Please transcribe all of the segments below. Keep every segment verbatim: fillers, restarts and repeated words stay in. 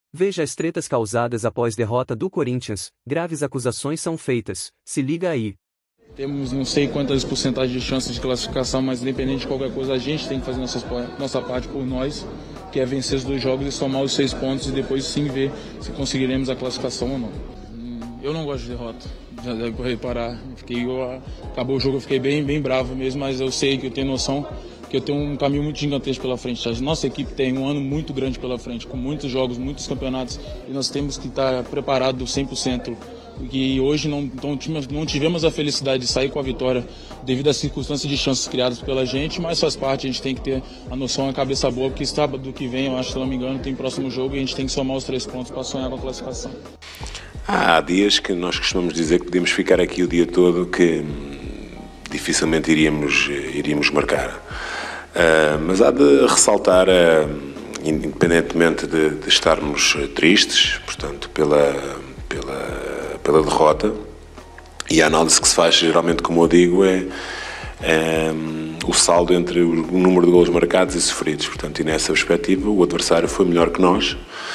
Veja as tretas causadas após derrota do Corinthians, graves acusações são feitas, se liga aí. Temos não sei quantas porcentagens de chances de classificação, mas independente de qualquer coisa, a gente tem que fazer nossa, nossa parte por nós, que é vencer os dois jogos e somar os seis pontos e depois sim ver se conseguiremos a classificação ou não. Eu não gosto de derrota, já deve reparar. Fiquei, eu, acabou o jogo, eu fiquei bem, bem bravo mesmo, mas eu sei que eu tenho noção que eu tenho um caminho muito gigantesco pela frente. A nossa equipe tem um ano muito grande pela frente, com muitos jogos, muitos campeonatos, e nós temos que estar preparados cem por cento. E hoje não, não, não tivemos a felicidade de sair com a vitória devido às circunstâncias de chances criadas pela gente, mas faz parte, a gente tem que ter a noção, a cabeça boa, porque sábado que vem, eu acho, se não me engano, tem próximo jogo e a gente tem que somar os três pontos para sonhar com a classificação. Há dias que nós costumamos dizer que podíamos ficar aqui o dia todo, que hum, dificilmente iríamos, iríamos marcar. Uh, mas há de ressaltar, uh, independentemente de, de estarmos tristes, portanto, pela, pela, pela derrota, e a análise que se faz geralmente, como eu digo, é, é um, o saldo entre o, o número de golos marcados e sofridos. Portanto, e nessa perspectiva, o adversário foi melhor que nós.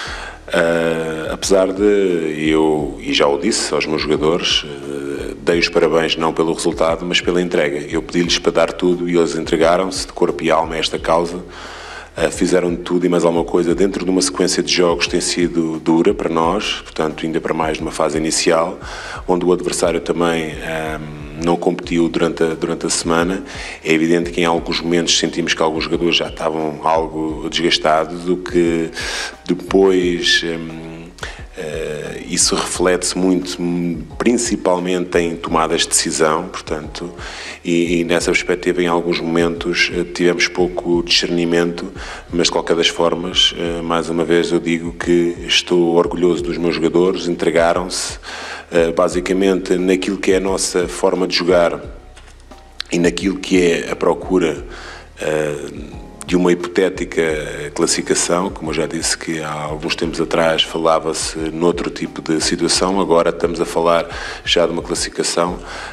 Uh, apesar de eu, e já o disse aos meus jogadores, uh, dei os parabéns não pelo resultado, mas pela entrega. Eu pedi-lhes para dar tudo e eles entregaram-se de corpo e alma a esta causa. Uh, fizeram tudo e mais alguma coisa dentro de uma sequência de jogos que tem sido dura para nós, portanto, ainda para mais numa fase inicial, onde o adversário também um, não competiu durante a, durante a semana. É evidente que em alguns momentos sentimos que alguns jogadores já estavam algo desgastados, o que depois um, uh, isso reflete-se muito, principalmente em tomadas de decisão, portanto, e, e nessa perspectiva em alguns momentos uh, tivemos pouco discernimento, mas de qualquer das formas, uh, mais uma vez eu digo que estou orgulhoso dos meus jogadores, entregaram-se uh, basicamente naquilo que é a nossa forma de jogar e naquilo que é a procura uh, de uma hipotética classificação. Como eu já disse que há alguns tempos atrás falava-se noutro tipo de situação, agora estamos a falar já de uma classificação,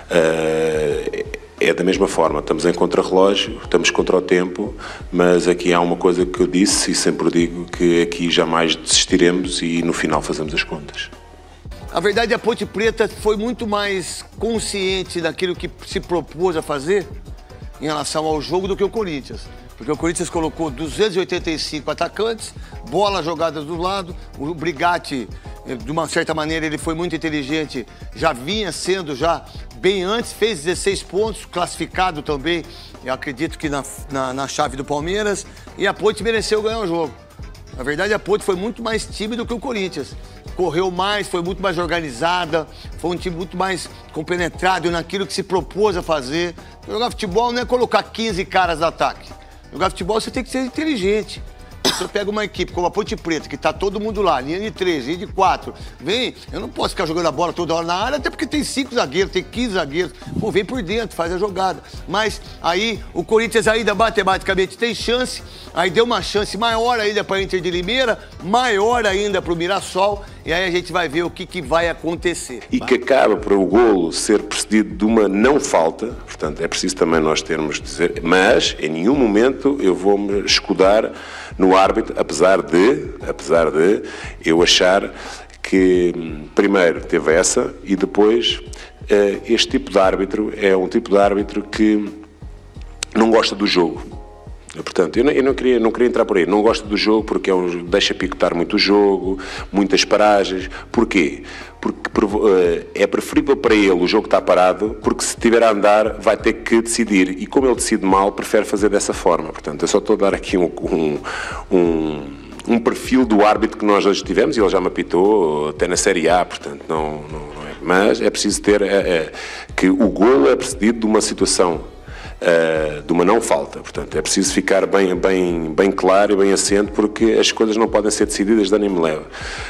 uh, é da mesma forma, estamos em contrarrelógio, estamos contra o tempo, mas aqui há uma coisa que eu disse e sempre digo, que aqui jamais desistiremos e no final fazemos as contas. A verdade, a Ponte Preta foi muito mais consciente daquilo que se propôs a fazer em relação ao jogo do que o Corinthians. Porque o Corinthians colocou duzentos e oitenta e cinco atacantes, bola jogada do lado, o Brigatti, de uma certa maneira, ele foi muito inteligente, já vinha sendo já bem antes, fez dezesseis pontos, classificado também, eu acredito que na, na, na chave do Palmeiras, e a Ponte mereceu ganhar o jogo. Na verdade, a Ponte foi muito mais time do que o Corinthians. Correu mais, foi muito mais organizada, foi um time muito mais compenetrado naquilo que se propôs a fazer. Jogar futebol não é colocar quinze caras no ataque. Jogar futebol você tem que ser inteligente. Você pega uma equipe como a Ponte Preta, que tá todo mundo lá, linha de três, linha de quatro, vem, eu não posso ficar jogando a bola toda hora na área, até porque tem cinco zagueiros, tem quinze zagueiros. Pô, vem por dentro, faz a jogada. Mas aí o Corinthians ainda matematicamente tem chance, aí deu uma chance maior ainda para a Inter de Limeira, maior ainda para o Mirassol, e aí a gente vai ver o que, que vai acontecer. E que acaba para o golo ser precedido de uma não falta, portanto é preciso também nós termos de dizer, mas em nenhum momento eu vou-me escudar no árbitro, apesar de, apesar de eu achar que primeiro teve essa e depois este tipo de árbitro é um tipo de árbitro que não gosta do jogo. Portanto, eu não, eu não, queria, não queria entrar por aí, não gosto do jogo porque é um, deixa picotar muito o jogo, muitas paragens. Porquê? Porque uh, é preferível para ele o jogo estar parado, porque se estiver a andar vai ter que decidir, e como ele decide mal, prefere fazer dessa forma. Portanto, eu só estou a dar aqui um, um, um, um perfil do árbitro que nós hoje tivemos, e ele já me apitou até na Série A, portanto, não, não, não é. Mas é preciso ter é, é, que o golo é precedido de uma situação, Uh, de uma não falta, portanto é preciso ficar bem, bem, bem claro e bem assente, porque as coisas não podem ser decididas de ânimo leve.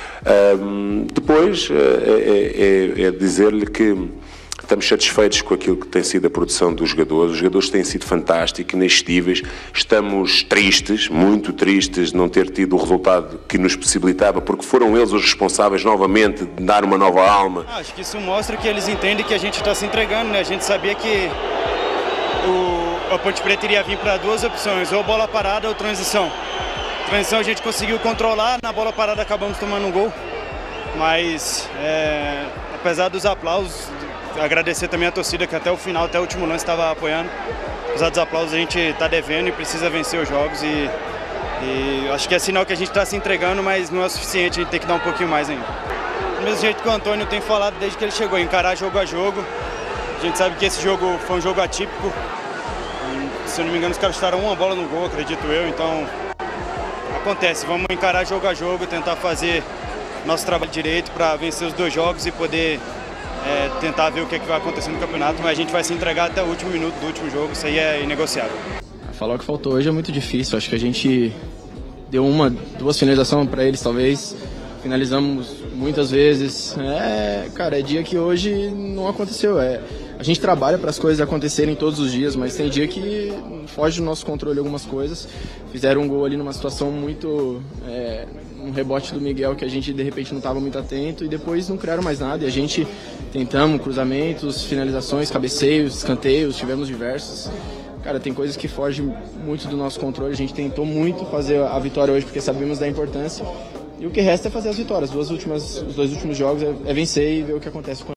Uh, depois uh, é, é, é dizer-lhe que estamos satisfeitos com aquilo que tem sido a produção dos jogadores, os jogadores têm sido fantásticos, inexcedíveis, estamos tristes, muito tristes de não ter tido o resultado que nos possibilitava, porque foram eles os responsáveis novamente de dar uma nova alma. Acho que isso mostra que eles entendem que a gente está se entregando, né? A gente sabia que O, a Ponte Preta iria vir para duas opções, ou bola parada ou transição. transição a gente conseguiu controlar, na bola parada acabamos tomando um gol. Mas, é, apesar dos aplausos, agradecer também a torcida que até o final, até o último lance estava apoiando. Apesar dos aplausos, a gente está devendo e precisa vencer os jogos. E, e acho que é sinal que a gente está se entregando, mas não é o suficiente, a gente tem que dar um pouquinho mais ainda. Do mesmo jeito que o Antônio tem falado desde que ele chegou, encarar jogo a jogo. A gente sabe que esse jogo foi um jogo atípico. Se eu não me engano, os caras chutaram uma bola no gol, acredito eu. Então, acontece. Vamos encarar jogo a jogo, tentar fazer nosso trabalho direito para vencer os dois jogos e poder é, tentar ver o que, é que vai acontecer no campeonato. Mas a gente vai se entregar até o último minuto do último jogo. Isso aí é inegociável. Falar o que faltou hoje é muito difícil. Acho que a gente deu uma, duas finalizações para eles, talvez. Finalizamos muitas vezes. É, cara, é dia que hoje não aconteceu. É, a gente trabalha para as coisas acontecerem todos os dias, mas tem dia que foge do nosso controle algumas coisas. Fizeram um gol ali numa situação muito... É, um rebote do Miguel que a gente de repente não estava muito atento e depois não criaram mais nada. E a gente tentamos cruzamentos, finalizações, cabeceios, escanteios, tivemos diversos. Cara, tem coisas que fogem muito do nosso controle. A gente tentou muito fazer a vitória hoje porque sabemos da importância. E o que resta é fazer as vitórias. Duas últimas, os dois últimos jogos é, é vencer e ver o que acontece com